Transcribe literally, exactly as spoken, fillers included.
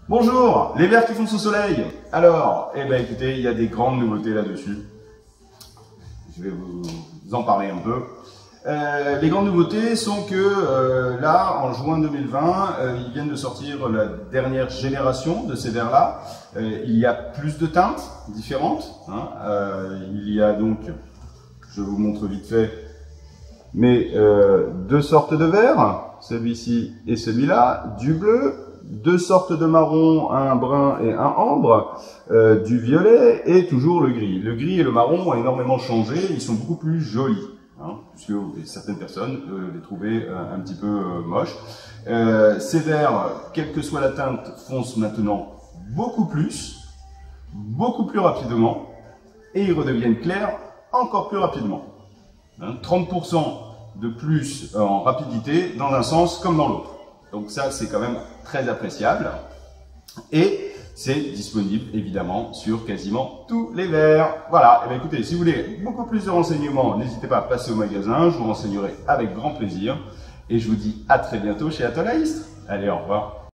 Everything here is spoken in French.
Bonjour, les verres qui font sous soleil. Alors, eh ben écoutez, il y a des grandes nouveautés là-dessus. Je vais vous en parler un peu. Euh, les grandes nouveautés sont que euh, là, en juin deux mille vingt, euh, ils viennent de sortir la dernière génération de ces verres-là. Euh, il y a plus de teintes différentes. Hein. Euh, il y a donc, je vous montre vite fait, mais euh, deux sortes de verres, celui-ci et celui-là, du bleu, deux sortes de marron, un brun et un ambre, euh, du violet et toujours le gris. Le gris et le marron ont énormément changé, ils sont beaucoup plus jolis. Hein, puisque certaines personnes euh, les trouvaient euh, un petit peu euh, moches. Euh, ces verres, quelle que soit la teinte, foncent maintenant beaucoup plus, beaucoup plus rapidement, et ils redeviennent clairs encore plus rapidement. Hein, trente pour cent de plus en rapidité dans un sens comme dans l'autre. Donc ça, c'est quand même très appréciable. Et c'est disponible évidemment sur quasiment tous les verres. Voilà, et bien écoutez, si vous voulez beaucoup plus de renseignements, n'hésitez pas à passer au magasin, je vous renseignerai avec grand plaisir. Et je vous dis à très bientôt chez Atoll Aist. Allez, au revoir.